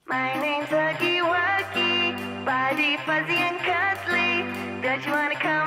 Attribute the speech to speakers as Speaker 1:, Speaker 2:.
Speaker 1: My name's Huggy Wuggy, body fuzzy and cuddly. Don't you wanna come